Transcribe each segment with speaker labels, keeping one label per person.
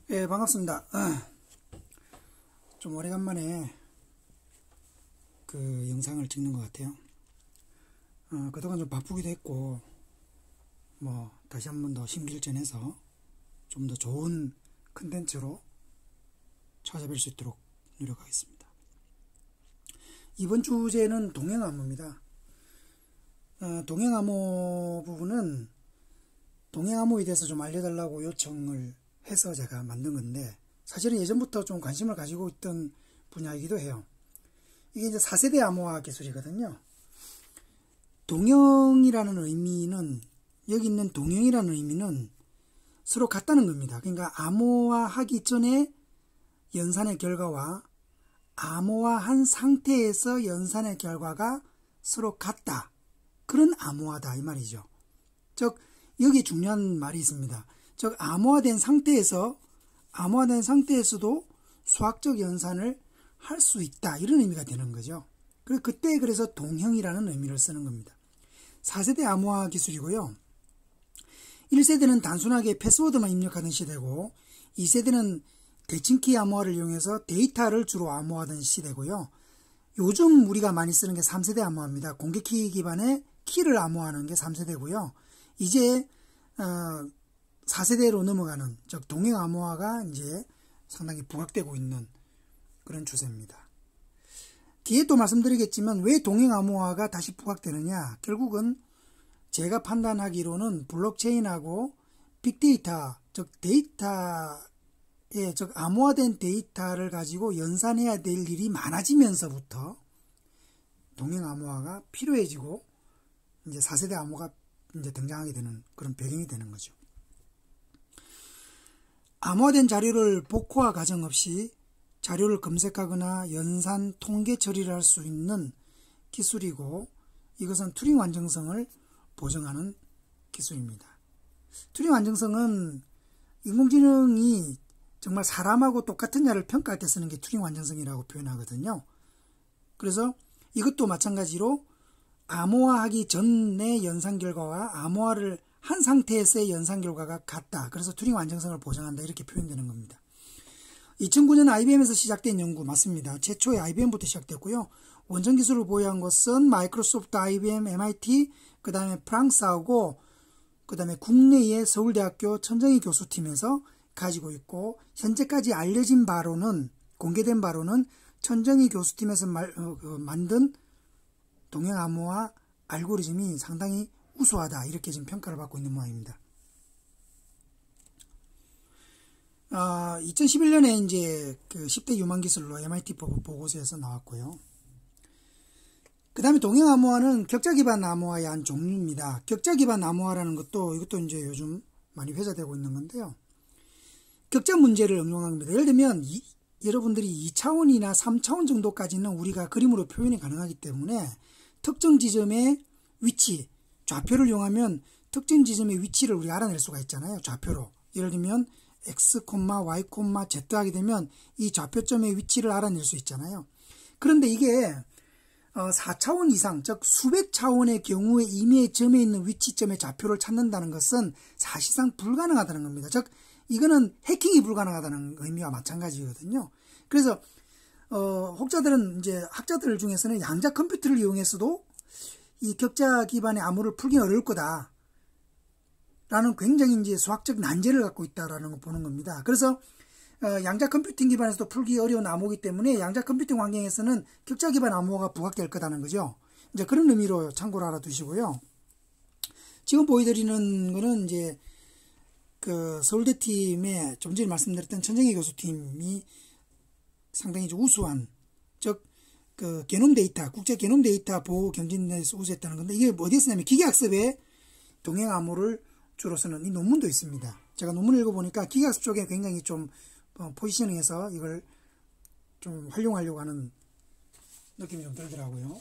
Speaker 1: 예, 반갑습니다. 좀 오래간만에 그 영상을 찍는 것 같아요. 그동안 좀 바쁘기도 했고, 다시 한 번 더 심기일전해서 좀 더 좋은 컨텐츠로 찾아뵐 수 있도록 노력하겠습니다. 이번 주제는 동행암호입니다. 동행암호 부분은 동행암호에 대해서 좀 알려달라고 요청을 해서 제가 만든 건데, 사실은 예전부터 좀 관심을 가지고 있던 분야이기도 해요. 이게 이제 4세대 암호화 기술이거든요. 동형이라는 의미는, 여기 있는 동형이라는 의미는 서로 같다는 겁니다. 그러니까 암호화하기 전에 연산의 결과와 암호화한 상태에서 연산의 결과가 서로 같다. 그런 암호화다 이 말이죠. 즉 여기 중요한 말이 있습니다. 즉 암호화된 상태에서도 수학적 연산을 할 수 있다, 이런 의미가 되는 거죠. 그때 그래서 동형이라는 의미를 쓰는 겁니다. 4세대 암호화 기술이고요. 1세대는 단순하게 패스워드만 입력하던 시대고, 2세대는 대칭키 암호화를 이용해서 데이터를 주로 암호화하던 시대고요. 요즘 우리가 많이 쓰는 게 3세대 암호화입니다. 공개키 기반의 키를 암호화하는 게 3세대고요. 이제 4세대로 넘어가는, 즉 동형 암호화가 이제 상당히 부각되고 있는 그런 추세입니다. 뒤에 또 말씀드리겠지만 왜 동형 암호화가 다시 부각되느냐, 결국은 제가 판단하기로는 블록체인하고 빅데이터, 즉 암호화된 데이터를 가지고 연산해야 될 일이 많아지면서부터 동형 암호화가 필요해지고 이제 4세대 암호가 이제 등장하게 되는 그런 배경이 되는 거죠. 암호화된 자료를 복호화 과정 없이 자료를 검색하거나 연산 통계 처리를 할 수 있는 기술이고, 이것은 튜링 완전성을 보정하는 기술입니다. 튜링 완전성은 인공지능이 정말 사람하고 똑같은 자를 평가할 때 쓰는 게 튜링 완전성이라고 표현하거든요. 그래서 이것도 마찬가지로 암호화하기 전의 연산 결과와 암호화를 한 상태에서의 연산 결과가 같다. 그래서 튜링 완전성을 보장한다, 이렇게 표현되는 겁니다. 2009년 IBM에서 시작된 연구 맞습니다. 최초의 IBM부터 시작됐고요. 원전 기술을 보유한 것은 마이크로소프트, IBM, MIT, 그 다음에 프랑스하고 그 다음에 국내의 서울대학교 천정희 교수팀에서 가지고 있고, 현재까지 알려진 바로는, 공개된 바로는 천정희 교수팀에서 만든 동형 암호화 알고리즘이 상당히 우수하다, 이렇게 지금 평가를 받고 있는 모양입니다. 2011년에 이제 그 10대 유망 기술로 MIT 보고서에서 나왔고요. 그 다음에 동형 암호화는 격자 기반 암호화의 한 종류입니다. 격자 기반 암호화라는 이것도 이제 요즘 많이 회자되고 있는 건데요. 격자 문제를 응용한 겁니다. 예를 들면 여러분들이 2차원이나 3차원 정도까지는 우리가 그림으로 표현이 가능하기 때문에 특정 지점의 위치, 좌표를 이용하면 특정 지점의 위치를 우리가 알아낼 수가 있잖아요. 좌표로. 예를 들면 X, Y, Z 하게 되면 이 좌표점의 위치를 알아낼 수 있잖아요. 그런데 이게 4차원 이상, 즉 수백 차원의 경우에 이미의 점에 있는 위치점의 좌표를 찾는다는 것은 사실상 불가능하다는 겁니다. 즉 이거는 해킹이 불가능하다는 의미와 마찬가지거든요. 그래서 학자들 중에서는 양자 컴퓨터를 이용해서도 이 격자 기반의 암호를 풀기는 어려울 거다 라는 굉장히 이제 수학적 난제를 갖고 있다라는 걸 보는 겁니다. 그래서 양자 컴퓨팅 기반에서도 풀기 어려운 암호이기 때문에 양자 컴퓨팅 환경에서는 격자 기반 암호가 부각될 거다는 거죠. 이제 그런 의미로 참고로 알아두시고요. 지금 보여드리는 거는 이제 그 서울대 팀의 좀 전에 말씀드렸던 천정희 교수 팀이 상당히 우수한, 즉 그 게놈 데이터, 국제 게놈 데이터 보호 경진에서 우수했다는 건데, 이게 어디에 쓰냐면 기계학습에 동형 암호를 주로 쓰는 이 논문도 있습니다. 제가 논문을 읽어보니까 기계학습 쪽에 굉장히 좀 포지셔닝해서 이걸 좀 활용하려고 하는 느낌이 좀 들더라고요.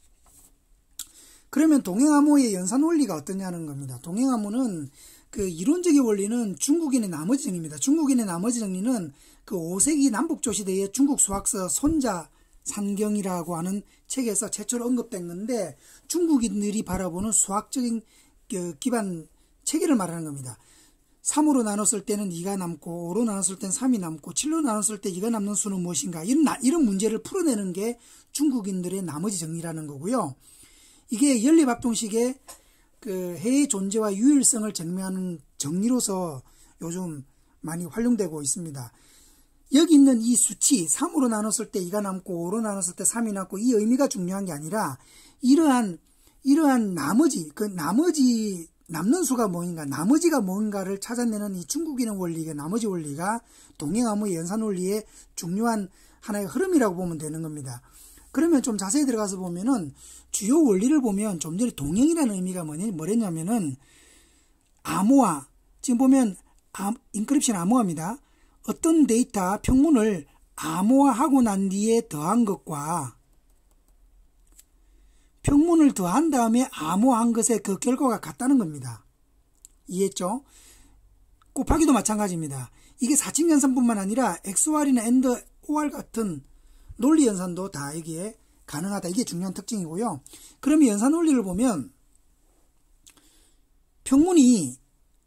Speaker 1: 그러면 동형 암호의 연산 원리가 어떠냐는 겁니다. 동형 암호는 그 이론적인 원리는 중국인의 나머지 정리입니다. 중국인의 나머지 정리는 그 5세기 남북조시대의 중국 수학서 손자 산경이라고 하는 책에서 최초로 언급된 건데, 중국인들이 바라보는 수학적인 기반 체계를 말하는 겁니다. 3으로 나눴을 때는 2가 남고 5로 나눴을 때는 3이 남고 7로 나눴을 때 2가 남는 수는 무엇인가, 이런 문제를 풀어내는 게 중국인들의 나머지 정리라는 거고요. 이게 연립합동식의 그 해의 존재와 유일성을 증명하는 정리로서 요즘 많이 활용되고 있습니다. 여기 있는 이 수치 3으로 나눴을 때 2가 남고 5로 나눴을 때 3이 남고 이 의미가 중요한 게 아니라 이러한 나머지 남는 수가 뭔가, 나머지가 뭔가를 찾아내는 이 중국인의 원리가, 나머지 원리가 동행암호의 연산 원리의 중요한 하나의 흐름이라고 보면 되는 겁니다. 그러면 좀 자세히 들어가서 보면은 주요 원리를 보면 좀 전에 동행이라는 의미가 뭐랬냐면은 암호화, 지금 보면 인크립션 암호화입니다. 어떤 데이터 평문을 암호화하고 난 뒤에 더한 것과 평문을 더한 다음에 암호한 것의 그 결과가 같다는 겁니다. 이해했죠? 곱하기도 마찬가지입니다. 이게 4층 연산뿐만 아니라 XOR이나 AND, OR 같은 논리 연산도 다 여기에 가능하다. 이게 중요한 특징이고요. 그러면 연산 원리를 보면 평문이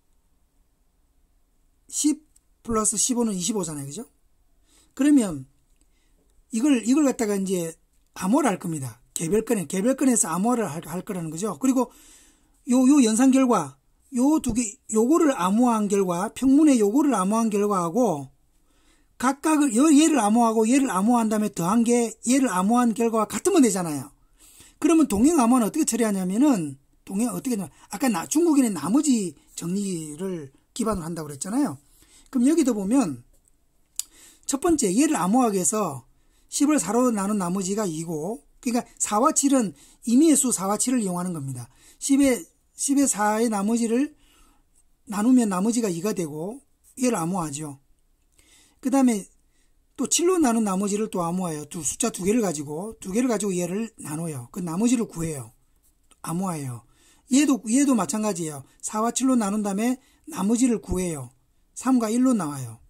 Speaker 1: 10 플러스 15는 25잖아요. 그죠? 그러면 이걸 갖다가 이제 암호를 할 겁니다. 개별권에서 암호를 할 거라는 거죠. 그리고 요 연산 결과, 요 두 개, 요거를 암호한 결과, 평문의 요거를 암호한 결과하고 각각을, 얘를 암호하고 얘를 암호한 다음에 더한 게 얘를 암호한 결과가 같으면 되잖아요. 그러면 동행 암호는 어떻게 처리하냐면은, 아까 중국인의 나머지 정리를 기반으로 한다고 그랬잖아요. 그럼 여기도 보면, 첫 번째, 얘를 암호하기 위해서 10을 4로 나눈 나머지가 2고, 그러니까 4와 7은 임의의 수 4와 7을 이용하는 겁니다. 10의 4의 나머지를 나누면 나머지가 2가 되고, 얘를 암호하죠. 그 다음에 또 7로 나눈 나머지를 또 암호해요. 숫자 두 개를 가지고 얘를 나눠요. 그 나머지를 구해요. 암호해요. 얘도 마찬가지예요. 4와 7로 나눈 다음에 나머지를 구해요. 3과 1로 나와요.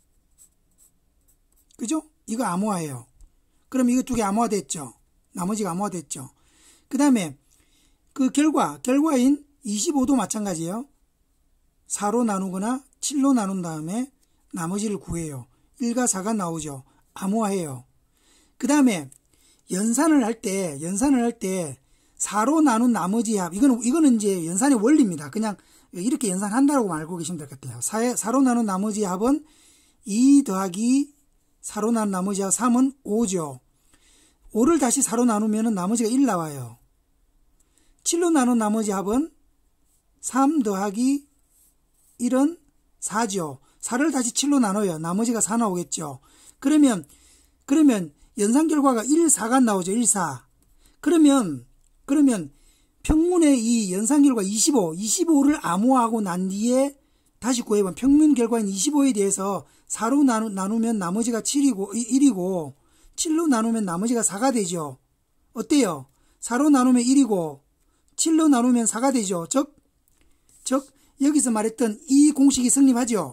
Speaker 1: 그죠? 이거 암호화예요. 그럼 이거 두 개 암호화됐죠? 나머지가 암호화됐죠? 그 다음에 그 결과인 25도 마찬가지예요. 4로 나누거나 7로 나눈 다음에 나머지를 구해요. 1과 4가 나오죠. 암호화해요. 그 다음에 연산을 할 때 4로 나눈 나머지 합, 이거는 이제 연산의 원리입니다. 그냥 이렇게 연산한다고 알고 계시면 될 것 같아요. 4로 나눈 나머지 합은 2 더하기 4로 나눈 나머지 합 3은 5죠. 5를 다시 4로 나누면 나머지가 1 나와요. 7로 나눈 나머지 합은 3 더하기 1은 4죠. 4를 다시 7로 나눠요. 나머지가 4 나오겠죠. 그러면 연산 결과가 1, 4가 나오죠. 1, 4. 그러면 평문의 이 연산 결과 25를 암호하고 난 뒤에 다시 구해보면 평균 결과인 25에 대해서 4로 나누면 나머지가 1이고 7로 나누면 나머지가 4가 되죠. 어때요? 4로 나누면 1이고 7로 나누면 4가 되죠. 즉 여기서 말했던 이 공식이 성립하죠.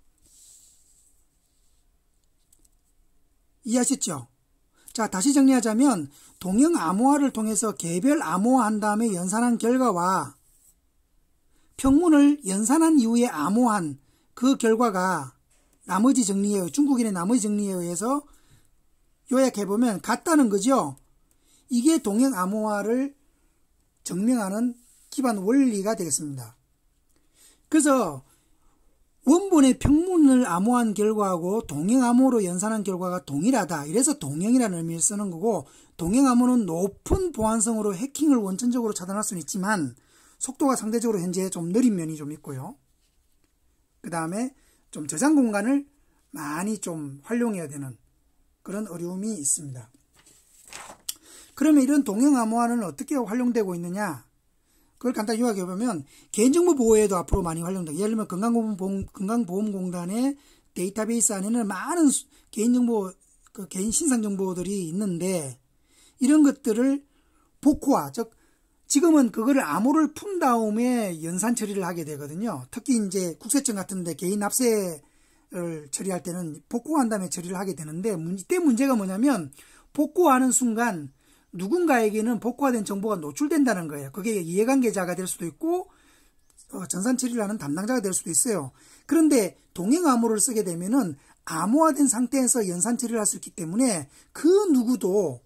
Speaker 1: 이해하셨죠? 자, 다시 정리하자면 동형 암호화를 통해서 개별 암호화한 다음에 연산한 결과와 평문을 연산한 이후에 암호한 그 결과가 나머지 정리에, 중국인의 나머지 정리에 의해서 요약해보면 같다는 거죠. 이게 동형 암호화를 증명하는 기반 원리가 되겠습니다. 그래서 원본의 평문을 암호한 결과하고 동형 암호로 연산한 결과가 동일하다. 이래서 동형이라는 의미를 쓰는 거고, 동형 암호는 높은 보안성으로 해킹을 원천적으로 차단할 수는 있지만 속도가 상대적으로 현재 좀 느린 면이 좀 있고요. 그 다음에 좀 저장 공간을 많이 좀 활용해야 되는 그런 어려움이 있습니다. 그러면 이런 동형 암호화는 어떻게 활용되고 있느냐? 그걸 간단히 요약해보면 개인정보 보호에도 앞으로 많이 활용돼요. 예를 들면 건강보험공단의 데이터베이스 안에는 많은 개인정보, 개인 신상정보들이 있는데 이런 것들을 복호화, 즉 지금은 그거를 암호를 푼 다음에 연산 처리를 하게 되거든요. 특히 이제 국세청 같은데 개인 납세를 처리할 때는 복호한 다음에 처리를 하게 되는데, 이때 문제가 뭐냐면 복호하는 순간 누군가에게는 복호화된 정보가 노출된다는 거예요. 그게 이해관계자가 될 수도 있고 전산 처리를 하는 담당자가 될 수도 있어요. 그런데 동행 암호를 쓰게 되면은 암호화된 상태에서 연산 처리를 할 수 있기 때문에 그 누구도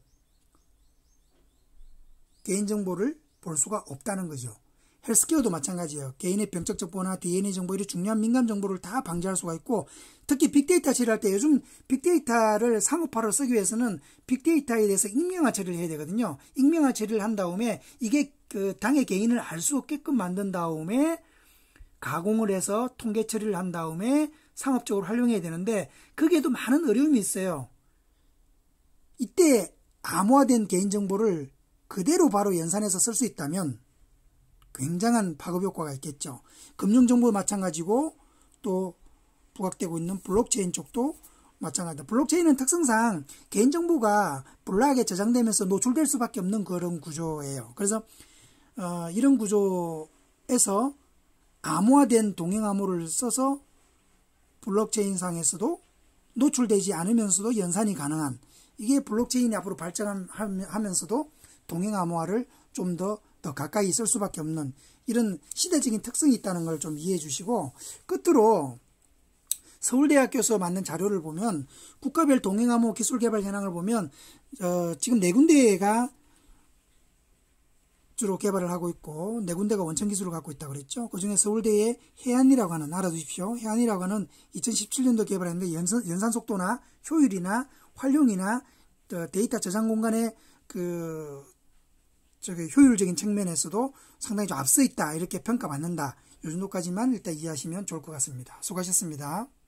Speaker 1: 개인정보를 볼 수가 없다는 거죠. 헬스케어도 마찬가지예요. 개인의 병적 정보나 DNA 정보, 이런 중요한 민감 정보를 다 방지할 수가 있고, 특히 빅데이터 처리할 때 요즘 빅데이터를 상업화로 쓰기 위해서는 빅데이터에 대해서 익명화 처리를 해야 되거든요. 익명화 처리를 한 다음에 이게 그 당의 개인을 알 수 없게끔 만든 다음에 가공을 해서 통계 처리를 한 다음에 상업적으로 활용해야 되는데, 그게도 많은 어려움이 있어요. 이때 암호화된 개인정보를 그대로 바로 연산해서 쓸 수 있다면 굉장한 파급 효과가 있겠죠. 금융정보 마찬가지고, 또 부각되고 있는 블록체인 쪽도 마찬가지다. 블록체인은 특성상 개인정보가 블록에 저장되면서 노출될 수밖에 없는 그런 구조예요. 그래서 이런 구조에서 암호화된 동행암호를 써서 블록체인 상에서도 노출되지 않으면서도 연산이 가능한, 이게 블록체인이 앞으로 발전하면서도 동행암호화를 좀 더 가까이 쓸 수밖에 없는 이런 시대적인 특성이 있다는 걸 좀 이해해 주시고, 끝으로 서울대학교에서 만든 자료를 보면 국가별 동행암호 기술개발 현황을 보면 지금 4군데가 주로 개발을 하고 있고 4군데가 원천 기술을 갖고 있다고 그랬죠. 그중에 서울대의 해안이라고 하는, 알아두십시오. 해안이라고 하는 2017년도 개발했는데 연산 속도나 효율이나 활용이나 데이터 저장 공간의 효율적인 측면에서도 상당히 좀 앞서 있다, 이렇게 평가받는다. 이 정도까지만 일단 이해하시면 좋을 것 같습니다. 수고하셨습니다.